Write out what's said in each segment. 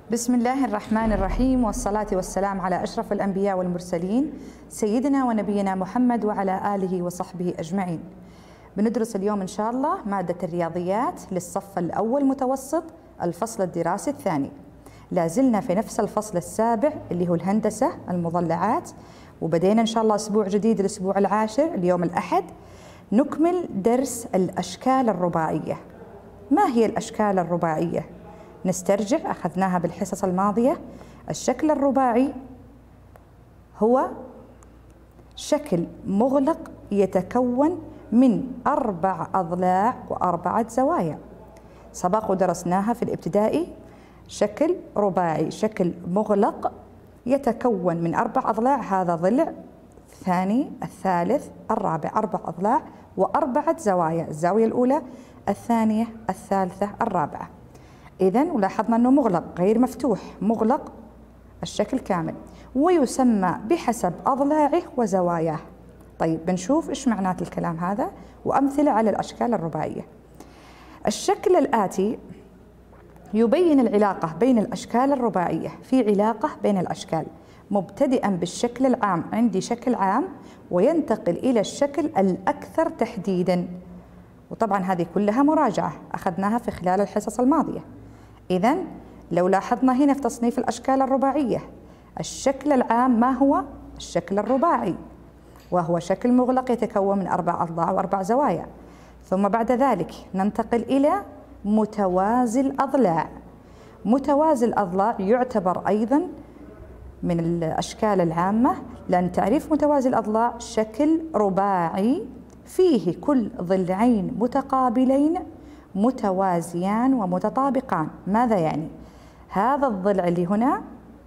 بسم الله الرحمن الرحيم، والصلاة والسلام على أشرف الأنبياء والمرسلين سيدنا ونبينا محمد وعلى آله وصحبه أجمعين. بندرس اليوم إن شاء الله مادة الرياضيات للصف الأول متوسط الفصل الدراسي الثاني. لازلنا في نفس الفصل السابع اللي هو الهندسة المضلعات، وبدينا إن شاء الله أسبوع جديد الأسبوع العاشر اليوم الأحد نكمل درس الأشكال الرباعية. ما هي الأشكال الرباعية؟ نسترجع أخذناها بالحصص الماضية. الشكل الرباعي هو شكل مغلق يتكون من 4 أضلاع و4 زوايا. سبق ودرسناها في الابتدائي. شكل رباعي، شكل مغلق يتكون من 4 أضلاع، هذا ضلع، الثاني، الثالث، الرابع، 4 أضلاع و4 زوايا، الزاوية الأولى، الثانية، الثالثة، الرابعة. إذن ولاحظنا أنه مغلق غير مفتوح، مغلق الشكل كامل، ويسمى بحسب أضلاعه وزواياه. طيب بنشوف إيش معنات الكلام هذا وأمثلة على الأشكال الرباعية. الشكل الآتي يبين العلاقة بين الأشكال الرباعية. في علاقة بين الأشكال مبتدئا بالشكل العام، عندي شكل عام وينتقل إلى الشكل الأكثر تحديدا، وطبعا هذه كلها مراجعة أخذناها في خلال الحصص الماضية. إذن لو لاحظنا هنا في تصنيف الأشكال الرباعية، الشكل العام ما هو؟ الشكل الرباعي، وهو شكل مغلق يتكون من 4 أضلاع و4 زوايا. ثم بعد ذلك ننتقل إلى متوازي الأضلاع. متوازي الأضلاع يعتبر أيضا من الأشكال العامة، لأن تعريف متوازي الأضلاع شكل رباعي فيه كل ضلعين متقابلين متوازيان ومتطابقان. ماذا يعني؟ هذا الضلع اللي هنا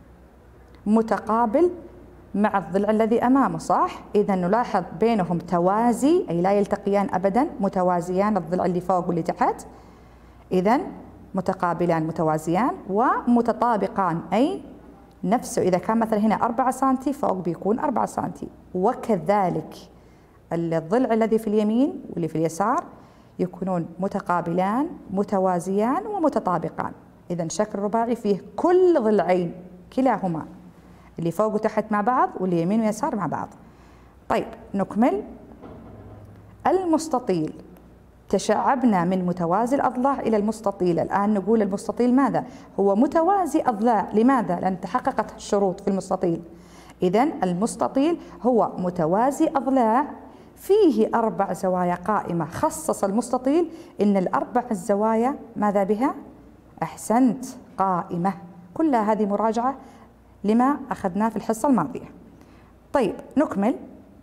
متقابل مع الضلع الذي أمامه، صح؟ إذا نلاحظ بينهم توازي، أي لا يلتقيان أبدا، متوازيان، الضلع اللي فوق واللي تحت. إذا متقابلان متوازيان ومتطابقان، أي نفسه إذا كان مثلا هنا 4 سنتي فوق بيكون 4 سنتي، وكذلك الضلع الذي في اليمين واللي في اليسار يكونون متقابلان متوازيان ومتطابقان. إذا شكل رباعي فيه كل ضلعين كلاهما، اللي فوق وتحت مع بعض واللي يمين ويسار مع بعض. طيب نكمل. المستطيل، تشعبنا من متوازي الأضلاع إلى المستطيل. الآن نقول المستطيل ماذا؟ هو متوازي أضلاع. لماذا؟ لأن تحققت الشروط في المستطيل. إذن المستطيل هو متوازي أضلاع فيه 4 زوايا قائمة. خصص المستطيل إن ال4 الزوايا ماذا بها؟ أحسنت، قائمة. كلها هذه مراجعة لما أخذناه في الحصة الماضية. طيب نكمل.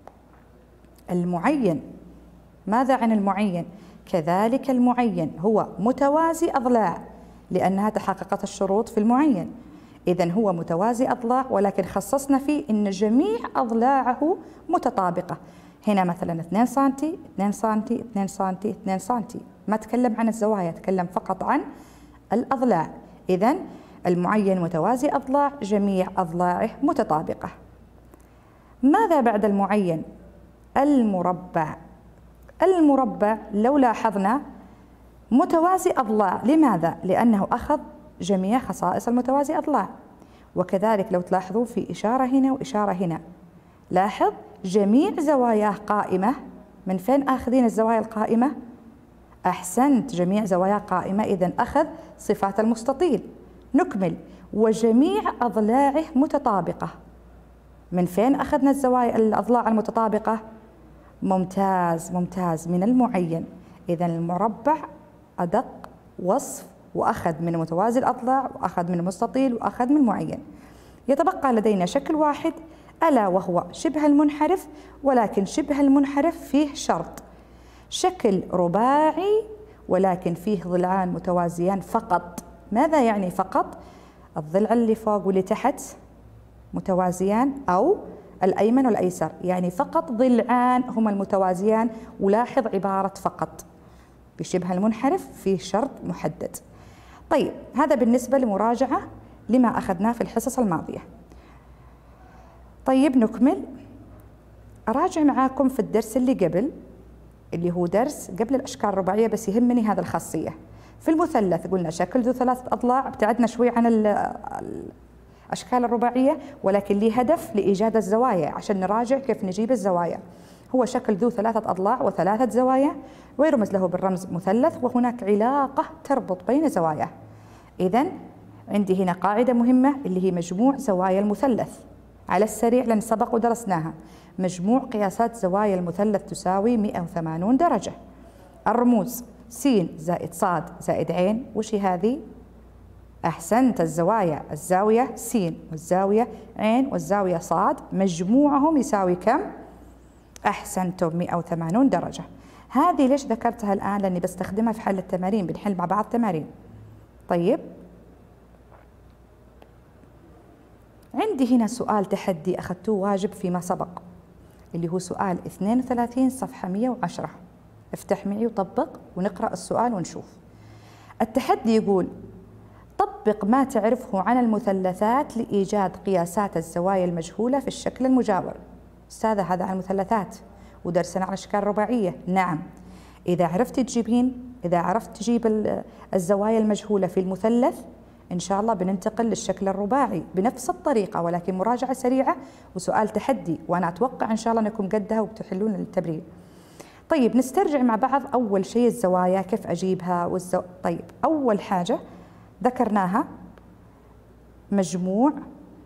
المعين، ماذا عن المعين؟ كذلك المعين هو متوازي أضلاع لأنها تحققت الشروط في المعين. إذن هو متوازي أضلاع، ولكن خصصنا فيه إن جميع أضلاعه متطابقة. هنا مثلا 2 سنتي 2 سنتي 2 سنتي 2 سنتي، ما تكلم عن الزوايا، تكلم فقط عن الأضلاع. إذن المعين متوازي أضلاع، جميع أضلاعه متطابقة. ماذا بعد المعين؟ المربع. المربع لو لاحظنا متوازي أضلاع. لماذا؟ لأنه أخذ جميع خصائص المتوازي أضلاع. وكذلك لو تلاحظوا في إشارة هنا وإشارة هنا، لاحظ جميع زواياه قائمة. من فين آخذين الزوايا القائمة؟ أحسنت، جميع زواياه قائمة. إذن أخذ صفات المستطيل. نكمل. وجميع أضلاعه متطابقة. من فين أخذنا الزوايا الأضلاع المتطابقة؟ ممتاز ممتاز، من المعين. إذن المربع أدق وصف، وأخذ من متوازي الأضلاع وأخذ من المستطيل وأخذ من المعين. يتبقى لدينا شكل واحد ألا وهو شبه المنحرف، ولكن شبه المنحرف فيه شرط. شكل رباعي ولكن فيه ضلعان متوازيان فقط. ماذا يعني فقط؟ الضلع اللي فوق واللي تحت متوازيان، أو الأيمن والأيسر، يعني فقط ضلعان هما المتوازيان. ولاحظ عبارة فقط. بشبه المنحرف فيه شرط محدد. طيب هذا بالنسبة لمراجعة لما أخذناه في الحصص الماضية. طيب نكمل. أراجع معاكم في الدرس اللي قبل، اللي هو درس قبل الأشكال الرباعية، بس يهمني هذا الخاصية. في المثلث قلنا شكل ذو 3 أضلاع، ابتعدنا شوي عن الأشكال الرباعية، ولكن لي هدف لإيجاد الزوايا عشان نراجع كيف نجيب الزوايا. هو شكل ذو 3 أضلاع و3 زوايا، ويرمز له بالرمز مثلث، وهناك علاقة تربط بين زواياه. إذن عندي هنا قاعدة مهمة اللي هي مجموع زوايا المثلث. على السريع لأن سبق ودرسناها، مجموع قياسات زوايا المثلث تساوي 180 درجة. الرموز س زائد ص زائد ع، وش هذه؟ أحسنت، الزوايا، الزاوية س والزاوية ع والزاوية ص مجموعهم يساوي كم؟ أحسنتم، 180 درجة. هذه ليش ذكرتها الآن؟ لأني بستخدمها في حل التمارين، بنحل مع بعض تمارين. طيب عندي هنا سؤال تحدي أخذتوه واجب فيما سبق، اللي هو سؤال 32 صفحة 110. افتح معي وطبق ونقرأ السؤال ونشوف. التحدي يقول: طبق ما تعرفه عن المثلثات لإيجاد قياسات الزوايا المجهولة في الشكل المجاور. أستاذة هذا عن المثلثات ودرسنا عن الأشكال الرباعية. نعم، إذا عرفت تجيبين، إذا عرفت تجيب الزوايا المجهولة في المثلث، إن شاء الله بننتقل للشكل الرباعي بنفس الطريقة، ولكن مراجعة سريعة وسؤال تحدي، وأنا أتوقع إن شاء الله أنكم قدها وبتحلون التمرين. طيب نسترجع مع بعض أول شيء الزوايا كيف أجيبها طيب أول حاجة ذكرناها مجموع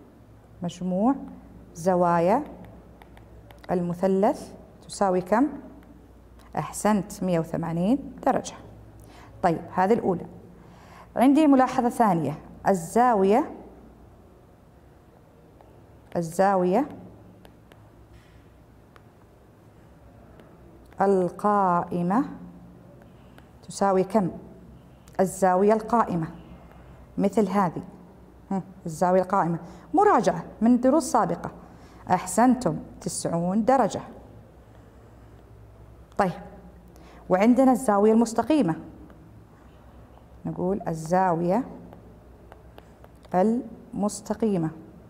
زوايا المثلث تساوي كم؟ أحسنت، 180 درجة. طيب هذه الأولى. عندي ملاحظة ثانية، الزاوية القائمة تساوي كم؟ الزاوية القائمة مثل هذه، الزاوية القائمة مراجعة من دروس سابقة. أحسنتم، 90 درجة. طيب وعندنا الزاوية المستقيمة، نقول الزاوية المستقيمة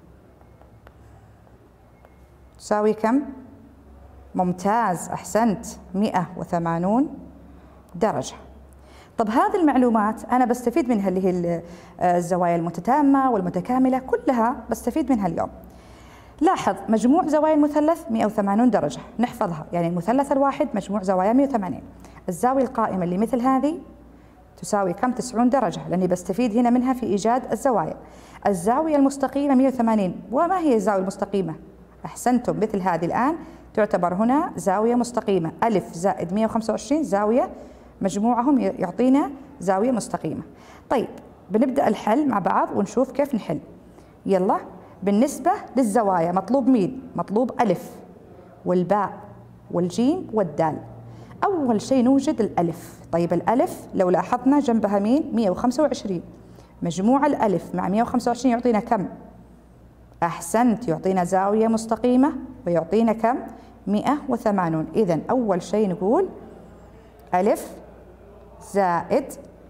تساوي كم؟ ممتاز، أحسنت، 180 درجة. طب هذه المعلومات أنا بستفيد منها، اللي هي الزوايا المتتامة والمتكاملة، كلها بستفيد منها اليوم. لاحظ مجموع زوايا المثلث 180 درجة، نحفظها، يعني المثلث الواحد مجموع زوايا 180. الزاوية القائمة اللي مثل هذه تساوي كم؟ 90 درجة، لأني بستفيد هنا منها في إيجاد الزوايا. الزاوية المستقيمة 180، وما هي الزاوية المستقيمة؟ أحسنتم، مثل هذه الآن تعتبر هنا زاوية مستقيمة، ألف زائد 125 زاوية مجموعهم يعطينا زاوية مستقيمة. طيب بنبدأ الحل مع بعض ونشوف كيف نحل. يلا، بالنسبة للزوايا مطلوب مين؟ مطلوب ألف والباء والجيم والدال. أول شيء نوجد الألف. طيب الألف لو لاحظنا جنبها مين؟ 125. مجموع الألف مع 125 يعطينا كم؟ أحسنت، يعطينا زاوية مستقيمة ويعطينا كم؟ 180. إذن أول شيء نقول ألف زائد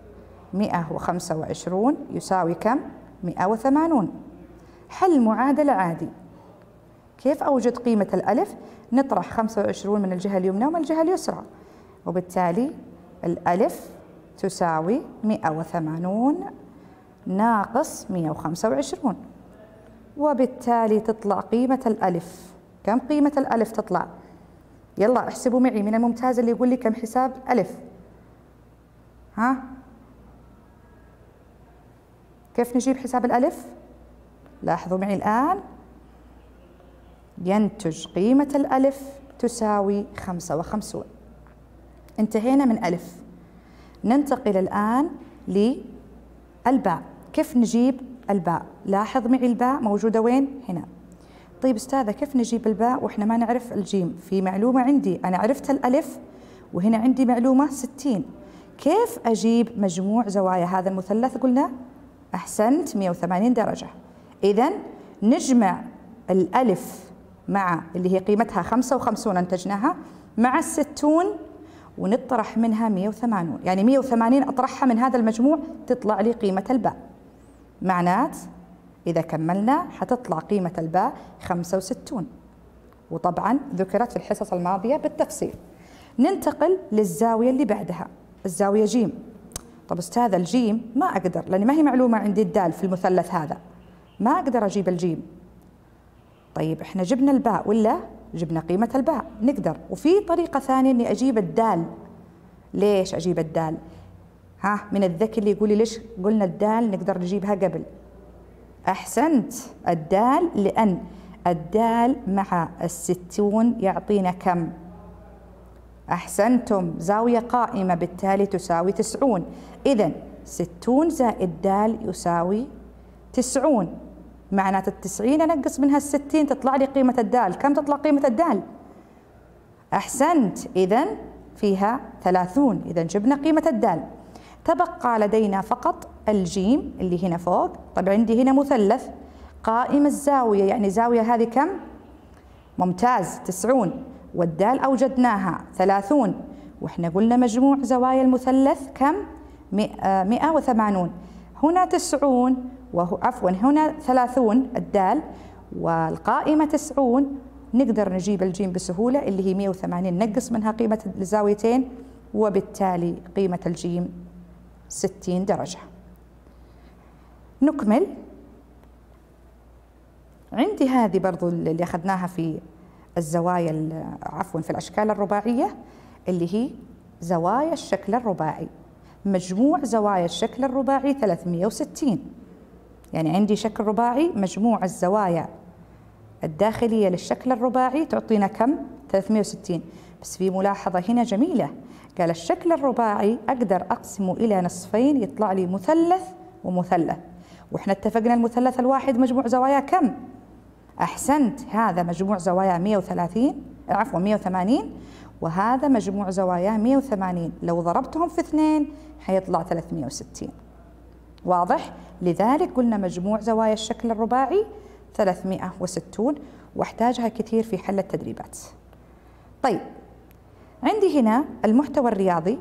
125 يساوي كم؟ 180. حل معادلة عادي. كيف أوجد قيمة الألف؟ نطرح 25 من الجهة اليمنى ومن الجهة اليسرى، وبالتالي الألف تساوي 180 ناقص 125، وبالتالي تطلع قيمة الألف. كم قيمة الألف تطلع؟ يلا احسبوا معي، من الممتاز اللي يقول لي كم حساب ألف؟ ها؟ كيف نجيب حساب الألف؟ لاحظوا معي الآن، ينتج قيمة الألف تساوي 55. انتهينا من ألف. ننتقل الآن للباء. كيف نجيب الباء؟ لاحظ معي الباء موجودة وين؟ هنا. طيب أستاذة كيف نجيب الباء وإحنا ما نعرف الجيم؟ في معلومة عندي، أنا عرفت الألف وهنا عندي معلومة 60. كيف أجيب مجموع زوايا هذا المثلث؟ قلنا أحسنت، 180 درجة. إذن نجمع الألف مع اللي هي قيمتها 55 أنتجناها مع 60 ونطرح منها 180، يعني 180 أطرحها من هذا المجموع تطلع لي قيمة الباء. معنات إذا كملنا حتطلع قيمة الباء 65، وطبعا ذكرت في الحصص الماضية بالتفصيل. ننتقل للزاوية اللي بعدها، الزاوية جيم. طب أستاذة الجيم ما أقدر، لأن ما هي معلومة عندي الدال في المثلث هذا، ما أقدر أجيب الجيم. طيب إحنا جبنا الباء ولا جبنا قيمة الباء، نقدر. وفي طريقة ثانية إني أجيب الدال. ليش أجيب الدال؟ من الذكي اللي يقول لي ليش قلنا الدال نقدر نجيبها قبل؟ أحسنت، الدال لأن الدال مع الستون يعطينا كم؟ أحسنتم، زاوية قائمة، بالتالي تساوي 90. إذن 60 زائد دال يساوي 90. معناته 90 أنقص منها 60 تطلع لي قيمة الدال. كم تطلع قيمة الدال؟ أحسنت، إذن فيها 30. إذن جبنا قيمة الدال. تبقى لدينا فقط الجيم اللي هنا فوق. طب عندي هنا مثلث قائم الزاوية، يعني زاوية هذه كم؟ ممتاز، 90. والدال أوجدناها 30، وإحنا قلنا مجموع زوايا المثلث كم؟ 180. هنا 90 عفوا هنا 30 الدال، والقائمة 90. نقدر نجيب الجيم بسهولة اللي هي 180، نقص منها قيمة الزاويتين، وبالتالي قيمة الجيم 60 درجة. نكمل. عندي هذه برضو اللي أخذناها في الزوايا عفوا في الأشكال الرباعية، اللي هي زوايا الشكل الرباعي. مجموع زوايا الشكل الرباعي 360. يعني عندي شكل رباعي، مجموع الزوايا الداخلية للشكل الرباعي تعطينا كم؟ 360. بس في ملاحظة هنا جميلة، قال الشكل الرباعي أقدر أقسمه إلى نصفين يطلع لي مثلث ومثلث، وإحنا اتفقنا المثلث الواحد مجموع زوايا كم؟ أحسنت، هذا مجموع زوايا 180، وهذا مجموع زوايا 180. لو ضربتهم في 2 حيطلع 360. واضح؟ لذلك قلنا مجموع زوايا الشكل الرباعي 360، واحتاجها كثير في حل التدريبات. طيب، عندي هنا المحتوى الرياضي.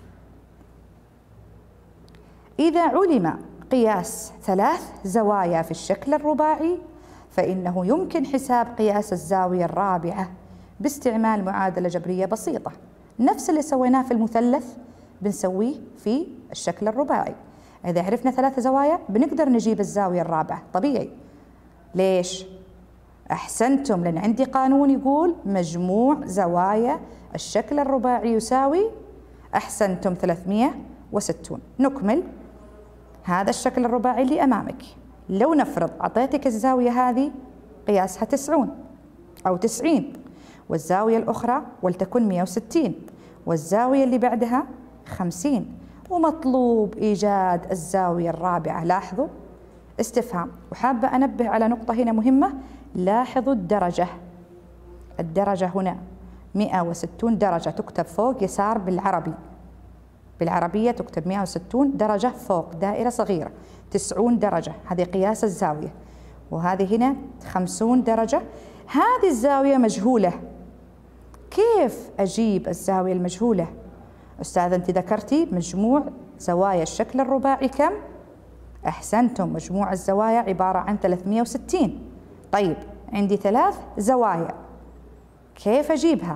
إذا علم قياس 3 زوايا في الشكل الرباعي فإنه يمكن حساب قياس الزاوية الرابعة باستعمال معادلة جبرية بسيطة. نفس اللي سويناه في المثلث بنسويه في الشكل الرباعي. إذا عرفنا 3 زوايا بنقدر نجيب الزاوية الرابعة، طبيعي. ليش؟ أحسنتم، لأن عندي قانون يقول مجموع زوايا الشكل الرباعي يساوي، أحسنتم، 360. نكمل. هذا الشكل الرباعي اللي أمامك، لو نفرض أعطيتك الزاوية هذه قياسها 90 أو 90، والزاوية الأخرى ولتكن 160، والزاوية اللي بعدها 50، ومطلوب إيجاد الزاوية الرابعة. لاحظوا استفهام، وحابة أنبه على نقطة هنا مهمة. لاحظوا الدرجة. الدرجة هنا 160 درجة تكتب فوق يسار بالعربية تكتب 160 درجة فوق دائرة صغيرة. 90 درجة هذه قياس الزاوية، وهذه هنا 50 درجة. هذه الزاوية مجهولة. كيف أجيب الزاوية المجهولة؟ أستاذة أنت ذكرتي مجموع زوايا الشكل الرباعي كم؟ أحسنتم، مجموع الزوايا عبارة عن 360. طيب عندي 3 زوايا، كيف أجيبها؟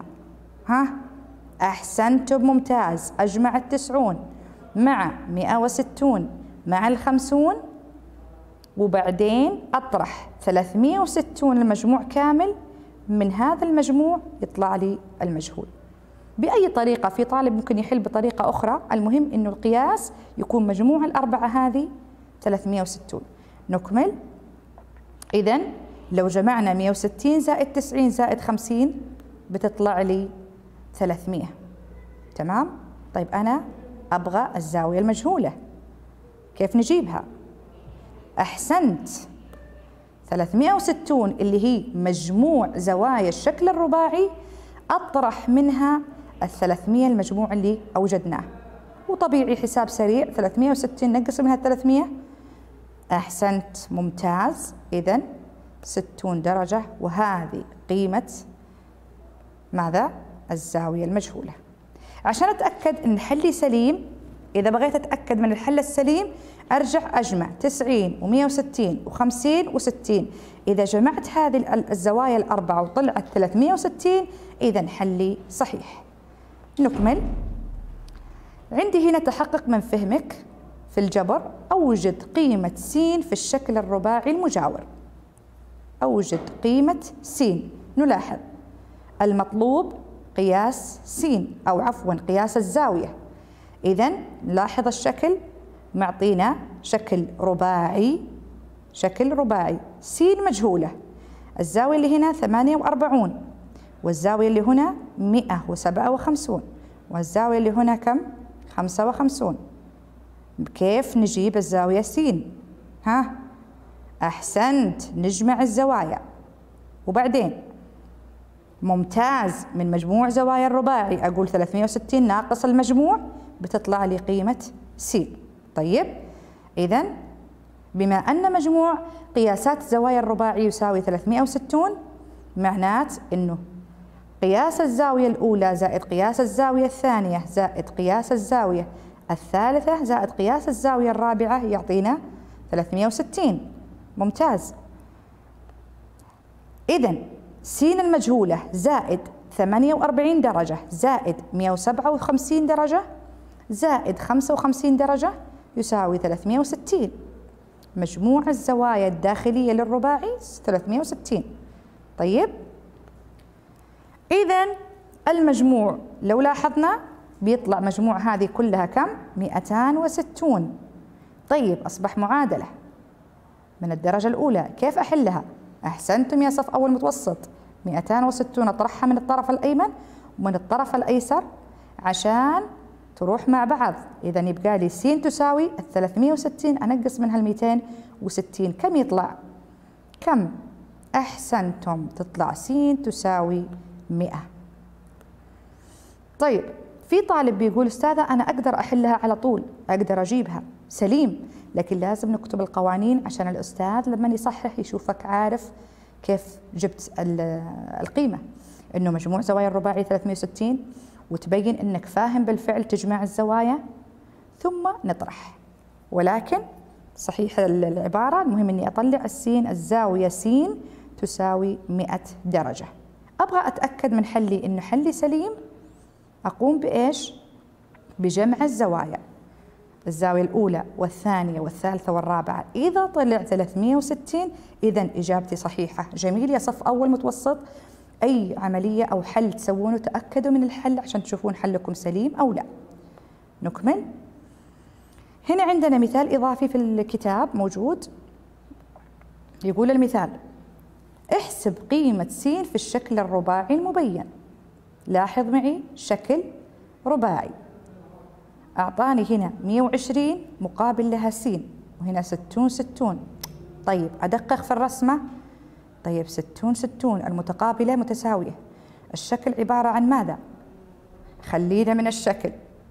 أحسنتم، ممتاز. أجمع 90 مع 160 مع 50، وبعدين أطرح 360 المجموع كامل من هذا المجموع يطلع لي المجهول. بأي طريقة، في طالب ممكن يحل بطريقة أخرى، المهم إنه القياس يكون مجموع الأربعة هذه 360. نكمل. إذن لو جمعنا 160 زائد 90 زائد 50 بتطلع لي 300. تمام؟ طيب أنا أبغى الزاوية المجهولة، كيف نجيبها؟ أحسنت، 360 اللي هي مجموع زوايا الشكل الرباعي أطرح منها 300 المجموع اللي أوجدناه، وطبيعي حساب سريع، 360 نقص منها 300. أحسنت، ممتاز. إذن 60 درجة، وهذه قيمة ماذا؟ الزاوية المجهولة. عشان أتأكد أن حلي سليم، إذا بغيت أتأكد من الحل السليم أرجع أجمع 90 و160 و50 و60. إذا جمعت هذه الزوايا الأربعة وطلعت 360 إذن حلي صحيح. نكمل. عندي هنا تحقق من فهمك في الجبر. أوجد قيمة س في الشكل الرباعي المجاور. أوجد قيمة س. نلاحظ المطلوب قياس س، أو عفوا قياس الزاوية. إذن نلاحظ الشكل معطينا شكل رباعي، شكل رباعي، س مجهولة، الزاوية اللي هنا 48 والزاوية اللي هنا 157 والزاوية اللي هنا كم؟ 55. كيف نجيب الزاوية س؟ ها؟ أحسنت، نجمع الزوايا. وبعدين ممتاز، من مجموع زوايا الرباعي أقول 360 ناقص المجموع بتطلع لي قيمة س. طيب إذن بما أن مجموع قياسات زوايا الرباعي يساوي 360 معنات أنه قياس الزاوية الأولى زائد قياس الزاوية الثانية زائد قياس الزاوية الثالثة زائد قياس الزاوية الرابعة يعطينا 360. ممتاز. إذن س المجهولة زائد 48 درجة زائد 157 درجة زائد 55 درجة يساوي 360. مجموع الزوايا الداخلية للرباعي 360. طيب إذن المجموع لو لاحظنا بيطلع مجموع هذه كلها كم؟ 260. طيب أصبح معادلة من الدرجة الأولى، كيف أحلها؟ أحسنتم يا صف أول متوسط. 260 أطرحها من الطرف الأيمن ومن الطرف الأيسر عشان تروح مع بعض. إذا يبقى لي س تساوي 360 أنقص منها 260، كم يطلع؟ كم؟ أحسنتم، تطلع س تساوي 100. طيب في طالب بيقول أستاذة أنا أقدر أحلها على طول، أقدر أجيبها، سليم، لكن لازم نكتب القوانين عشان الأستاذ لما يصحح يشوفك عارف كيف جبت القيمة. إنه مجموع زوايا الرباعي 360 وتبين إنك فاهم بالفعل تجمع الزوايا ثم نطرح. ولكن صحيح العبارة، المهم إني أطلع السين، الزاوية س تساوي 100 درجة. أبغى أتأكد من حلي إنه حلي سليم، أقوم بإيش؟ بجمع الزوايا، الزاوية الأولى والثانية والثالثة والرابعة. إذا طلع 360 إذن إجابتي صحيحة. جميل يا صف أول متوسط، أي عملية أو حل تسوونه تأكدوا من الحل عشان تشوفون حلكم سليم أو لا. نكمل. هنا عندنا مثال إضافي في الكتاب موجود، يقول المثال احسب قيمة س في الشكل الرباعي المبين. لاحظ معي شكل رباعي، أعطاني هنا 120 مقابل لها س، وهنا 60. طيب أدقق في الرسمة. طيب 60 المتقابلة متساوية، الشكل عبارة عن ماذا؟ خلينا من الشكل.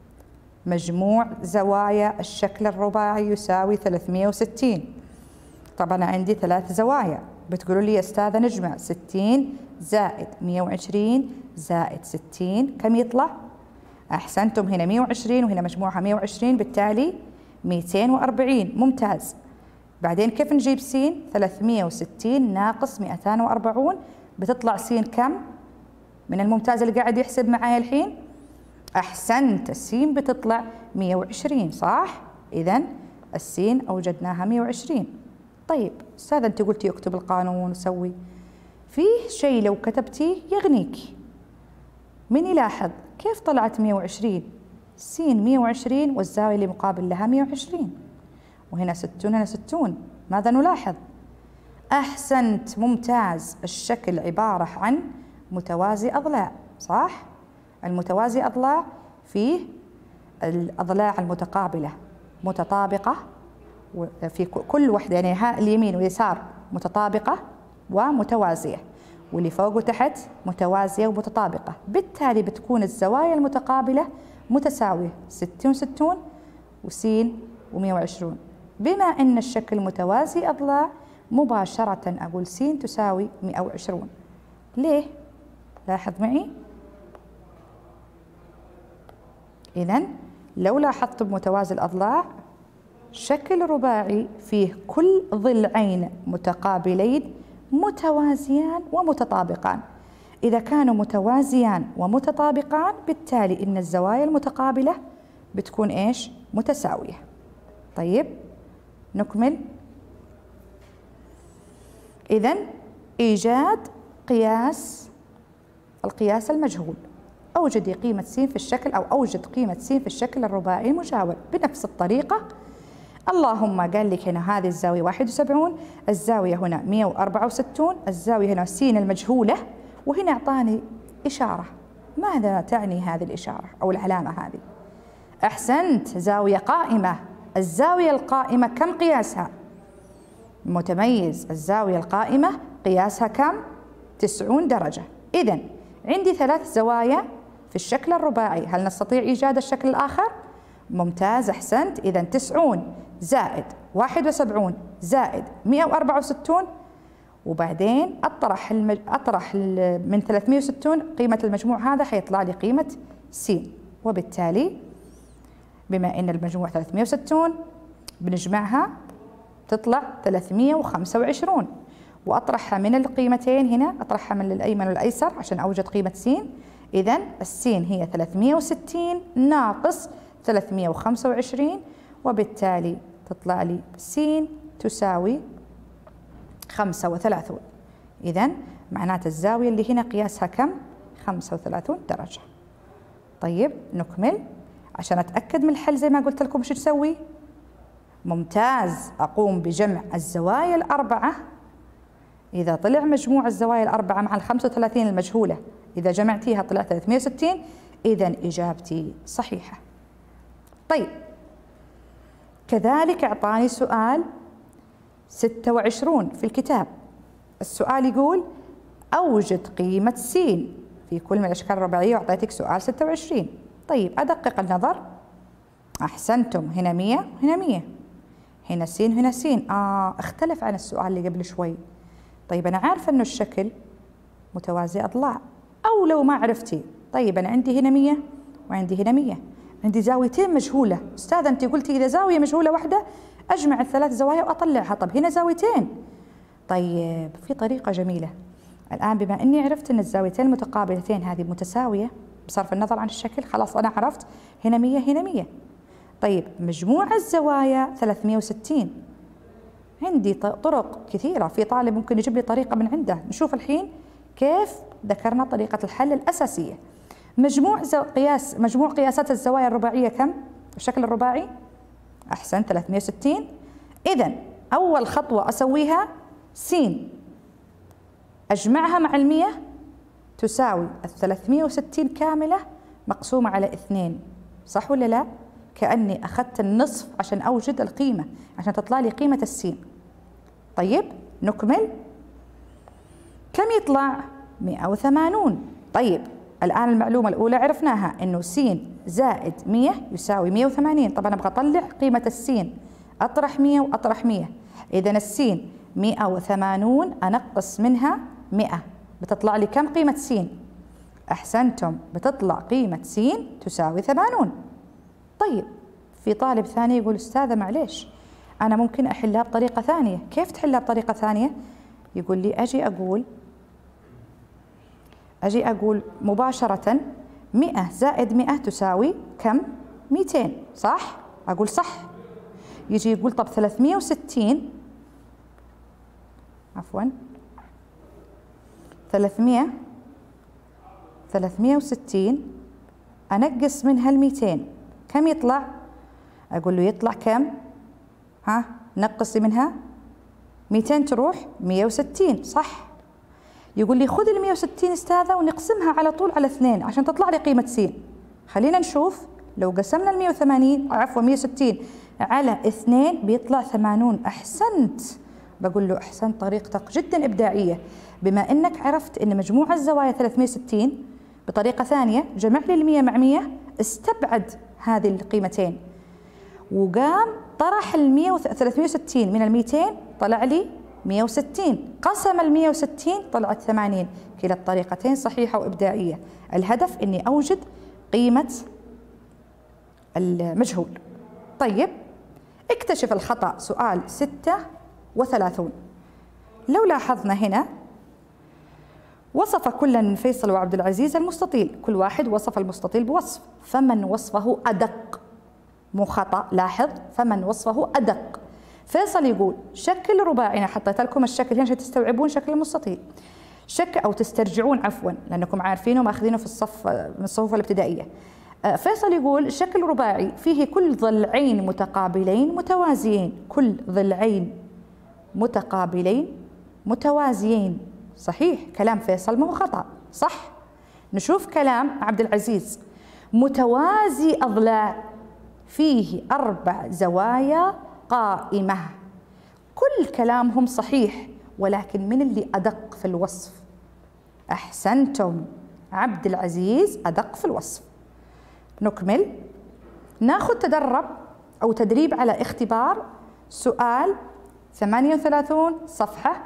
مجموع زوايا الشكل الرباعي يساوي 360. طبعا عندي 3 زوايا، بتقولوا لي يا أستاذة نجمع 60 زائد 120 زائد 60 كم يطلع؟ أحسنتم، هنا 120 وهنا مجموعها 120 بالتالي 240. ممتاز. بعدين كيف نجيب س؟ 360 ناقص 240 بتطلع س كم؟ من الممتاز اللي قاعد يحسب معايا الحين. أحسنت، السين بتطلع 120 صح؟ إذن السين أوجدناها 120. طيب أستاذة أنت قلتي اكتب القانون وسوي، فيه شيء لو كتبتيه يغنيك. من يلاحظ كيف طلعت 120؟ س 120 والزاوية اللي مقابل لها 120 وهنا 60 هنا 60. ماذا نلاحظ؟ أحسنت، ممتاز، الشكل عبارة عن متوازي أضلاع صح؟ المتوازي أضلاع فيه الأضلاع المتقابلة متطابقة في كل واحدة، يعني اليمين واليسار متطابقة ومتوازية، واللي فوق وتحت متوازية ومتطابقة. بالتالي بتكون الزوايا المتقابلة متساوية 60 وس و120. بما أن الشكل متوازي أضلاع مباشرة أقول س تساوي 120. ليه؟ لاحظ معي. إذن لو لاحظت بمتوازي الأضلاع شكل رباعي فيه كل ضلعين متقابلين متوازيان ومتطابقان. إذا كانوا متوازيان ومتطابقان بالتالي إن الزوايا المتقابلة بتكون إيش؟ متساوية. طيب نكمل. إذن إيجاد القياس المجهول. أوجدي قيمة س في الشكل، أو أوجد قيمة س في الشكل الرباعي المجاور بنفس الطريقة. اللهم قال لك هنا هذه الزاوية 71، الزاوية هنا 164، الزاوية هنا س المجهولة، وهنا أعطاني إشارة. ماذا تعني هذه الإشارة أو العلامة هذه؟ أحسنت، زاوية قائمة. الزاوية القائمة كم قياسها؟ متميز. الزاوية القائمة قياسها كم؟ 90 درجة. إذن عندي 3 زوايا في الشكل الرباعي، هل نستطيع إيجاد الشكل الآخر؟ ممتاز، أحسنت. إذن 90 زائد 71 زائد 164، وبعدين أطرح من 360 قيمة المجموع هذا، حيطلع لي قيمة س. وبالتالي بما أن المجموع 360 بنجمعها تطلع 325، وأطرحها من القيمتين هنا، أطرحها من الأيمن والأيسر عشان أوجد قيمة س. إذن السين هي 360 ناقص 325، وبالتالي تطلع لي س تساوي 35. إذن معناته الزاوية اللي هنا قياسها كم؟ 35 درجة. طيب نكمل. عشان أتأكد من الحل زي ما قلت لكم شو تسوي؟ ممتاز، أقوم بجمع الزوايا الأربعة. إذا طلع مجموع الزوايا الأربعة مع 35 المجهولة، إذا جمعتيها طلع 360، إذن إجابتي صحيحة. طيب كذلك أعطاني سؤال 26 في الكتاب. السؤال يقول أوجد قيمة س في كل من الأشكال الرباعية، وأعطيتك سؤال 26. طيب أدقق النظر. أحسنتم، هنا 100 هنا 100، هنا س هنا س. اختلف عن السؤال اللي قبل شوي. طيب أنا عارفة إنه الشكل متوازي أضلاع، أو لو ما عرفتي، طيب أنا عندي هنا 100 وعندي هنا 100، عندي زاويتين مجهولة. أستاذة أنت قلتي إذا زاوية مجهولة واحدة أجمع ال3 زوايا وأطلعها، طب هنا زاويتين. طيب في طريقة جميلة الآن، بما أني عرفت أن الزاويتين المتقابلتين هذه متساوية بصرف النظر عن الشكل، خلاص أنا عرفت هنا 100 هنا 100. طيب مجموع الزوايا 360. عندي طرق كثيرة، في طالب ممكن يجيب لي طريقة من عنده. نشوف الحين كيف ذكرنا طريقة الحل الأساسية. مجموع قياسات الزوايا الرباعية كم؟ الشكل الرباعي أحسن 360. إذن أول خطوة أسويها س أجمعها مع 100 تساوي 360 كاملة مقسومة على 2، صح ولا لا؟ كأني أخذت النصف عشان أوجد القيمة، عشان تطلع لي قيمة السين. طيب نكمل. كم يطلع؟ 180. طيب الآن المعلومة الأولى عرفناها إنه س زائد 100 يساوي 180. طبعا أبغى أطلع قيمة السين، أطرح 100 وأطرح 100. إذن السين 180 أنقص منها 100، بتطلع لي كم قيمة س؟ أحسنتم، بتطلع قيمة س تساوي 80. طيب في طالب ثاني يقول أستاذة معليش أنا ممكن أحلها بطريقة ثانية. كيف تحلها بطريقة ثانية؟ يقول لي أجي أقول مباشرة 100 زائد 100 تساوي كم؟ 200، صح؟ أقول صح. يجي يقول طب 360 360 أنقص منها 200 كم يطلع؟ أقول له يطلع كم؟ نقصي منها 200 تروح 160، صح؟ يقول لي خذ ال 160 أستاذة ونقسمها على طول على 2 عشان تطلع لي قيمة س. خلينا نشوف. لو قسمنا ال 160 على 2 بيطلع 80. أحسنت. بقول له أحسنت، طريقتك جدا إبداعية. بما أنك عرفت أن مجموع الزوايا 360 بطريقة ثانية، جمع لي ال 100 مع 100، استبعد هذه القيمتين وقام طرح ال 360 من ال 200 طلع لي 160، قسم ال 160 طلعت 80. كلا الطريقتين صحيحة وإبداعية. الهدف أني أوجد قيمة المجهول. طيب اكتشف الخطأ. سؤال 36. لو لاحظنا هنا وصف كل من فيصل وعبد العزيز المستطيل، كل واحد وصف المستطيل بوصف، فمن وصفه أدق؟ مو خطأ، لاحظ، فمن وصفه أدق. فيصل يقول شكل رباعي، أنا حطيت لكم الشكل هنا عشان تستوعبون شكل المستطيل، أو تسترجعون عفوا لأنكم عارفينه وماخذينه في الصف من الصفوف الابتدائية. فيصل يقول شكل رباعي فيه كل ضلعين متقابلين متوازيين، كل ضلعين متقابلين متوازيين. صحيح كلام فيصل مو خطأ، صح. نشوف كلام عبد العزيز، متوازي أضلاع فيه 4 زوايا قائمة. كل كلامهم صحيح، ولكن من اللي أدق في الوصف؟ أحسنتم، عبد العزيز أدق في الوصف. نكمل، ناخذ تدرب أو تدريب على اختبار سؤال 38 صفحة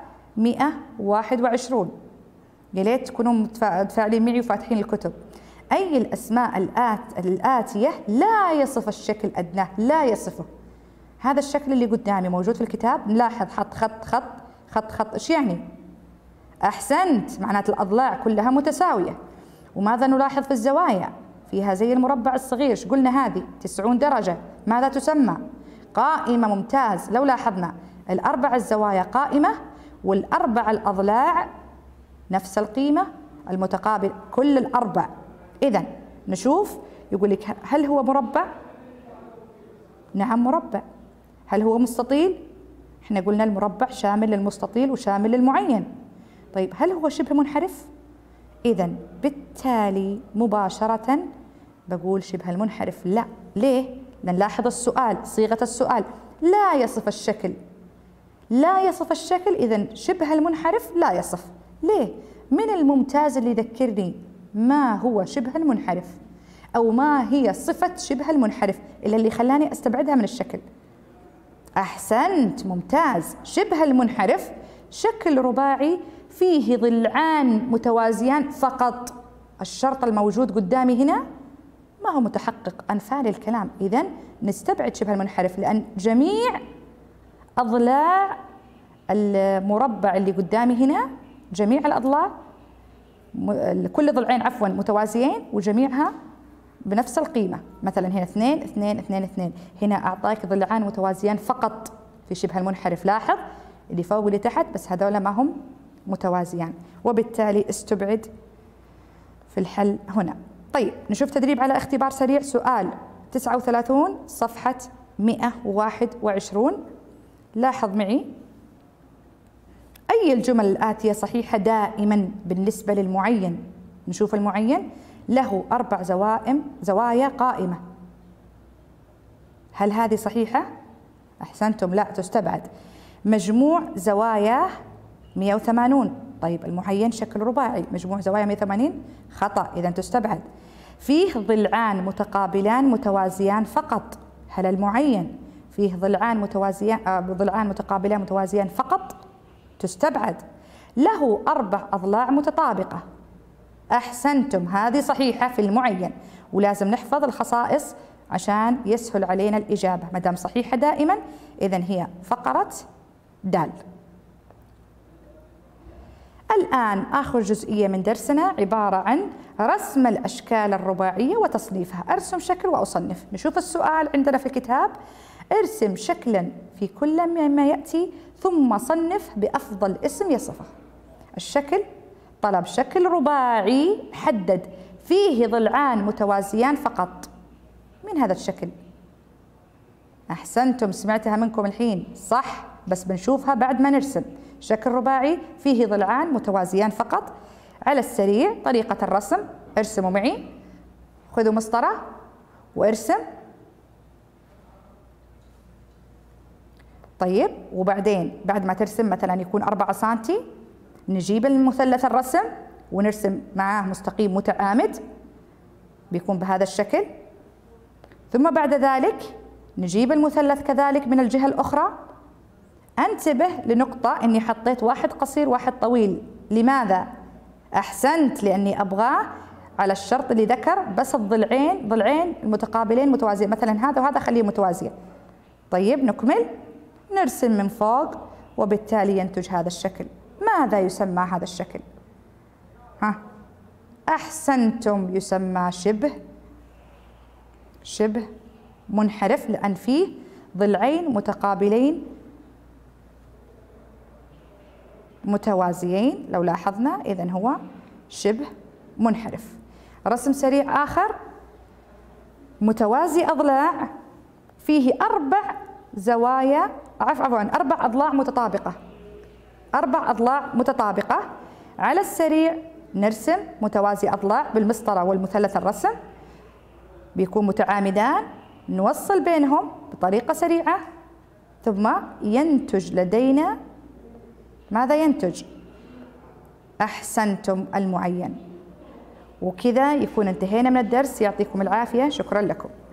121. يا ليت تكونوا متفاعلين معي وفاتحين الكتب. أي الأسماء الآتية لا يصف الشكل أدناه؟ لا يصفه. هذا الشكل اللي قدامي موجود في الكتاب، نلاحظ حط خط خط خط خط، إيش يعني؟ أحسنت، معنات الأضلاع كلها متساوية. وماذا نلاحظ في الزوايا؟ فيها زي المربع الصغير، ايش قلنا هذه 90 درجة، ماذا تسمى؟ قائمة. ممتاز. لو لاحظنا ال4 الزوايا قائمة وال4 الأضلاع نفس القيمة المتقابل، كل ال4. إذن نشوف، يقول لك هل هو مربع؟ نعم مربع. هل هو مستطيل؟ احنا قلنا المربع شامل للمستطيل وشامل للمعين. طيب هل هو شبه منحرف؟ إذن بالتالي مباشرة بقول شبه المنحرف لا. ليه؟ لنلاحظ السؤال، صيغة السؤال لا يصف الشكل، لا يصف الشكل، إذن شبه المنحرف لا يصف. ليه؟ من الممتاز اللي يذكرني ما هو شبه المنحرف أو ما هي صفة شبه المنحرف اللي خلاني أستبعدها من الشكل. أحسنت، ممتاز. شبه المنحرف شكل رباعي فيه ضلعان متوازيان فقط. الشرط الموجود قدامي هنا ما هو متحقق، أنفال الكلام. إذن نستبعد شبه المنحرف، لأن جميع أضلاع المربع اللي قدامي هنا، جميع الأضلاع كل ضلعين عفوا متوازيين وجميعها بنفس القيمة. مثلا هنا 2 2 2 2، هنا أعطاك ضلعان متوازيان فقط في شبه المنحرف. لاحظ اللي فوق واللي تحت بس هذول ما هم متوازيان، وبالتالي استبعد في الحل هنا. طيب نشوف تدريب على اختبار سريع، سؤال 39 صفحة 121. لاحظ معي، أي الجمل الآتية صحيحة دائما بالنسبة للمعين؟ نشوف المعين له 4 زوايا قائمة، هل هذه صحيحة؟ أحسنتم، لا تستبعد. مجموع زواياه 180. طيب المعين شكل رباعي، مجموع زوايا 180 خطأ، إذا تستبعد. فيه ضلعان متقابلان متوازيان فقط، هل المعين فيه ضلعان متقابلان متوازيان فقط؟ تستبعد. له 4 أضلاع متطابقة، أحسنتم، هذه صحيحة في المعين، ولازم نحفظ الخصائص عشان يسهل علينا الإجابة. ما دام صحيحة دائما إذن هي فقرة دال. الآن آخر جزئية من درسنا عبارة عن رسم الأشكال الرباعية وتصنيفها. أرسم شكل وأصنف. نشوف السؤال عندنا في الكتاب، ارسم شكلا في كل مما يأتي ثم صنف بأفضل اسم يصفه. الشكل طلب شكل رباعي حدد فيه ضلعان متوازيان فقط. من هذا الشكل؟ أحسنتم، سمعتها منكم الحين صح، بس بنشوفها بعد ما نرسم. شكل رباعي فيه ضلعان متوازيان فقط. على السريع طريقة الرسم، ارسموا معي، خذوا مسطرة وارسم. طيب وبعدين بعد ما ترسم مثلا يكون 4 سنتي، نجيب المثلث الرسم ونرسم معاه مستقيم متعامد بيكون بهذا الشكل. ثم بعد ذلك نجيب المثلث كذلك من الجهة الأخرى. انتبه لنقطة، اني حطيت واحد قصير واحد طويل، لماذا؟ أحسنت، لأني أبغاه على الشرط اللي ذكر بس ضلعين المتقابلين متوازيين، مثلا هذا وهذا خليه متوازية. طيب نكمل، نرسم من فوق وبالتالي ينتج هذا الشكل. ماذا يسمى هذا الشكل؟ أحسنتم، يسمى شبه منحرف لأن فيه ضلعين متقابلين متوازيين، لو لاحظنا إذن هو شبه منحرف. رسم سريع آخر متوازي أضلاع، فيه 4 زوايا، عفوا 4 أضلاع متطابقة، 4 أضلاع متطابقة. على السريع نرسم متوازي أضلاع بالمسطرة والمثلث الرسم، بيكون متعامدان، نوصل بينهم بطريقة سريعة، ثم ينتج لدينا ماذا ينتج؟ أحسنتم، المعين. وكذا يكون انتهينا من الدرس. يعطيكم العافية، شكرا لكم.